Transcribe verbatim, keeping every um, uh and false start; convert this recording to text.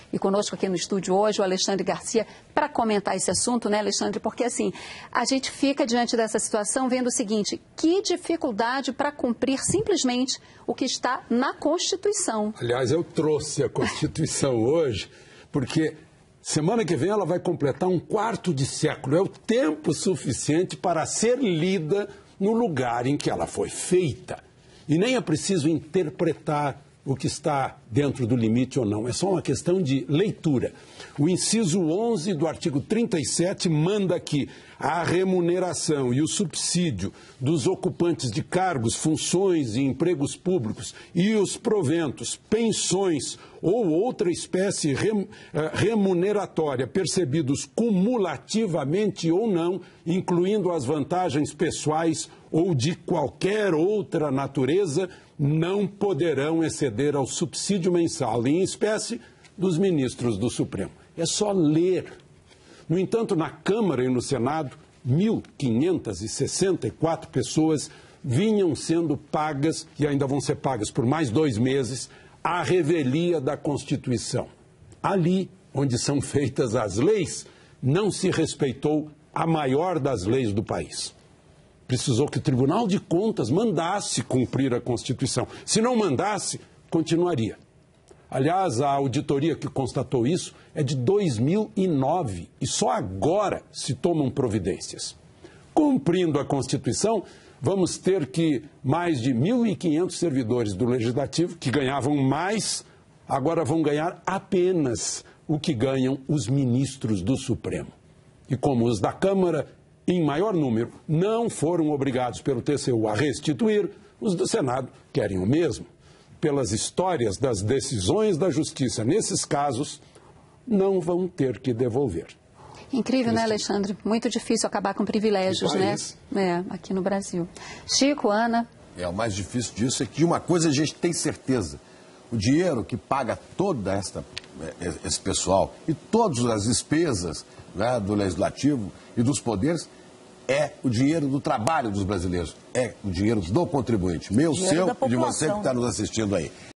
E conosco aqui no estúdio hoje o Alexandre Garcia para comentar esse assunto, né, Alexandre? Porque assim, a gente fica diante dessa situação vendo o seguinte, que dificuldade para cumprir simplesmente o que está na Constituição. Aliás, eu trouxe a Constituição hoje porque semana que vem ela vai completar um quarto de século. É o tempo suficiente para ser lida no lugar em que ela foi feita. E nem é preciso interpretar o que está dentro do limite ou não. É só uma questão de leitura. O inciso onze do artigo trinta e sete manda que a remuneração e o subsídio dos ocupantes de cargos, funções e empregos públicos e os proventos, pensões ou outra espécie remuneratória percebidos cumulativamente ou não, incluindo as vantagens pessoais ou de qualquer outra natureza, não poderão exceder ao subsídio mensal em espécie dos ministros do Supremo. É só ler. No entanto, na Câmara e no Senado, mil quinhentas e sessenta e quatro pessoas vinham sendo pagas, e ainda vão ser pagas por mais dois meses, à revelia da Constituição. Ali, onde são feitas as leis, não se respeitou a maior das leis do país. Precisou que o Tribunal de Contas mandasse cumprir a Constituição. Se não mandasse, continuaria. Aliás, a auditoria que constatou isso é de dois mil e nove e só agora se tomam providências. Cumprindo a Constituição, vamos ter que mais de mil e quinhentos servidores do Legislativo, que ganhavam mais, agora vão ganhar apenas o que ganham os ministros do Supremo. E como os da Câmara, em maior número, não foram obrigados pelo T C U a restituir, os do Senado querem o mesmo. Pelas histórias das decisões da Justiça nesses casos, não vão ter que devolver. Incrível, né, Alexandre? Muito difícil acabar com privilégios, né? É, aqui no Brasil. Chico, Ana? É, o mais difícil disso é que de uma coisa a gente tem certeza. O dinheiro que paga toda esta, esse pessoal e todas as despesas, né, do Legislativo e dos poderes é o dinheiro do trabalho dos brasileiros, é o dinheiro do contribuinte, meu, seu e de você que está nos assistindo aí.